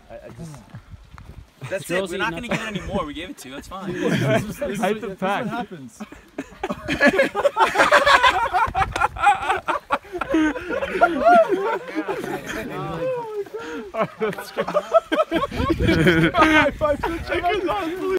I just... That's it. We're not going to give it any more. We gave it 2. That's fine. This is what happens. High five to the chicken.